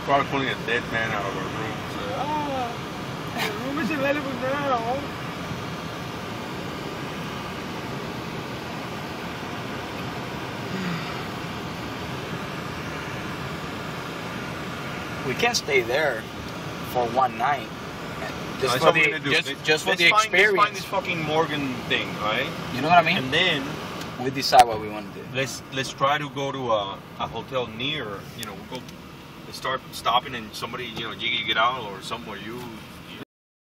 Probably pulling a dead man out of our room. So, the room is available now. We can't stay there for one night. Just No, for the just for the experience. Let's find this fucking Morgan thing, right? You know what I mean? And then we decide what we want to do. let's try to go to a hotel near. You know, we'll go start stopping and somebody, you know, you get out or somewhere you